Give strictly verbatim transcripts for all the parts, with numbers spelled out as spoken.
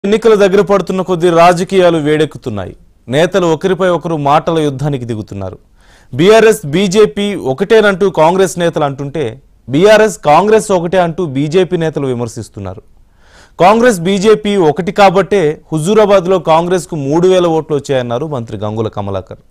ఎన్నికల దగ్గర పడుతున్న కొద్ది రాజకీయాలు వేడెక్కుతున్నాయి. నేతలు ఒకరిపై ఒకరు మాటల యుద్ధానికి దిగుతున్నారు. బీఆర్ఎస్ బీజేపీ ఒకటేనంటూ కాంగ్రెస్ నేతలు అంటుంటే బీఆర్ఎస్ కాంగ్రెస్ ఒకటే అంటూ బీజేపీ నేతలు విమర్శిస్తున్నారు. కాంగ్రెస్ బీజేపీ ఒకటి కాబట్టే హుజూరాబాద్లో కాంగ్రెస్కు మూడు వేల ఓట్లు వచ్చాయన్నారు మంత్రి గంగుల కమలాకర్.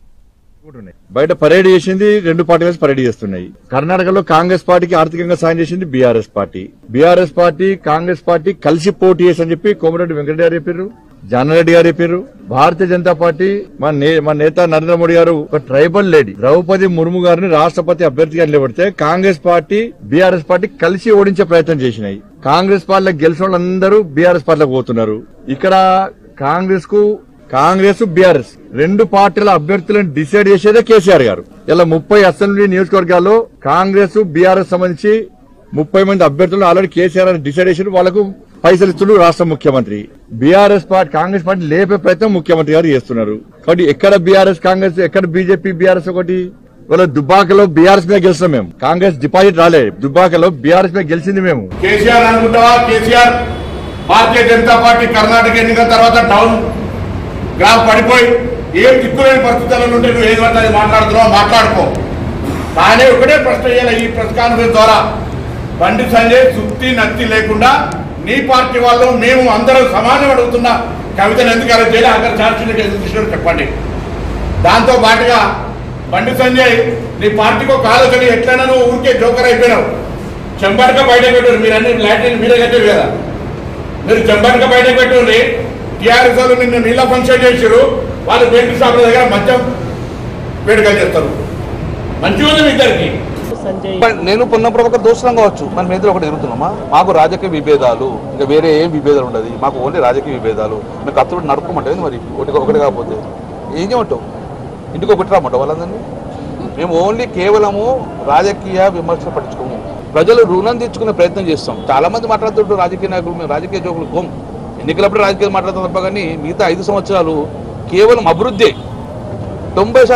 బయట పరేడ్ చేసింది రెండు పార్టీలు పరేడ్ చేస్తున్నాయి. కర్ణాటకలో కాంగ్రెస్ పార్టీకి ఆర్థికంగా సాయం చేసింది BRS party. BRS party Congress party కలిసి పోటీ చేసి అని చెప్పి కోమరెడ్డి వెంకటరెడ్డి గారు చెప్పారు, జానారెడ్డి గారు చెప్పారు. భారతీయ జనతా పార్టీ మన నేత నరేంద్ర మోడీ గారు ఒక ట్రైబల్ లేడీ ద్రౌపది ముర్ము గారిని రాష్ట్రపతి అభ్యర్థిగా నిలబడితే కాంగ్రెస్ పార్టీ బీఆర్ఎస్ పార్టీ కలిసి ఓడించే ప్రయత్నం చేసినాయి. కాంగ్రెస్ పార్టీలకు గెలిచిన వాళ్ళందరూ బీఆర్ఎస్ పార్టీలకు పోతున్నారు. ఇక్కడ కాంగ్రెస్ కు కాంగ్రెస్ బీఆర్ఎస్ రెండు పార్టీల అభ్యర్థులను డిసైడ్ చేసేదే కేసీఆర్ గారు. ఇలా ముప్పై అసెంబ్లీ నియోజకవర్గాల్లో కాంగ్రెస్ బీఆర్ఎస్ సంబంధించి ముప్పై మంది అభ్యర్థులను ఆల్రెడీ కేసీఆర్ డిసైడ్ చేసి వాళ్లకు పైసలు ఇస్తున్నారు రాష్ట్ర ముఖ్యమంత్రి. బీఆర్ఎస్ పార్టీ కాంగ్రెస్ పార్టీ లేపే ప్రయత్నం ముఖ్యమంత్రి గారు చేస్తున్నారు. కాబట్టి ఎక్కడ బీఆర్ఎస్ కాంగ్రెస్ ఎక్కడ బీజేపీ బీఆర్ఎస్ ఒకటి. వాళ్ళ దుబ్బాకలో బీఆర్ఎస్ మీద గెలిచినాం మేము. కాంగ్రెస్ డిపాజిట్ రాలే. దుబ్బాకలో బీఆర్ఎస్ మీద గెలిచింది మేము. కేసీఆర్ అనుకుంటావా? కేసీఆర్ భారతీయ జనతా పార్టీ కర్ణాటక ఎన్నికల తర్వాత టౌన్ గ్రాఫ్ పడిపోయి ఏం దిక్కులేని పరిస్థితుల్లో ఉంటే నువ్వు ఏది పడితే అది మాట్లాడుతున్నావు, మాట్లాడుకో. కానీ ఒకటే ప్రశ్న చేయాలి ఈ ప్రెస్ కాన్ఫరెన్స్ ద్వారా. బండి సంజయ్ సుత్తి నత్తి లేకుండా నీ పార్టీ వాళ్ళు మేము అందరూ సమానం అడుగుతున్న కవితను ఎందుకు అలా చేయాలి, అక్కడ ఛార్జీలకు ఎందుకు తీసుకుని చెప్పండి. దాంతో పాటుగా బండి సంజయ్ నీ పార్టీకి ఒక ఆలోచన ఎట్లయినా నువ్వు ఊరికే జోకర్ అయిపోయినావు. చెంబర్గా బయటకు పెట్టారు మీరు, అన్ని లాటిన్ మీరే కట్టారు కదా. మీరు చెంబర్గా బయటకు పెట్టుకుని టీఆర్ఎస్ వాళ్ళు నిన్ను నీళ్ళ ఫంక్షన్ చేశారు. వాళ్ళు బెల్ట్ షాపుల దగ్గర మద్యం వేడుక చేస్తారు. మంచిగా ఉంది మీ ఇద్దరికి. నేను పొన్నప్పుడు ఒక దోషం కావచ్చు, మన మీద ఒకటి ఎదుగుతున్నామా. మాకు రాజకీయ విభేదాలు ఇంకా వేరే ఏం విభేదాలు ఉండదు. మాకు ఓన్లీ రాజకీయ విభేదాలు. మేము కత్తుడు నడుపుకోమంటే మరి ఒకటి ఒకటి కాకపోతే ఏం చేయమంటావు? ఇంటికి ఒకటి రామంటావు వాళ్ళందరినీ. మేము ఓన్లీ కేవలము రాజకీయ విమర్శలు పట్టించుకోము. ప్రజలు రుణం తెచ్చుకునే ప్రయత్నం చేస్తాం. చాలా మంది మాట్లాడుతుంటారు రాజకీయ నాయకులు, మేము రాజకీయ జోకులు కోం. ఎన్నికలప్పుడు రాజకీయాలు మాట్లాడతాం తప్ప కానీ మిగతా ఐదు సంవత్సరాలు కేవలం అభివృద్ధి. తొంభై శాతం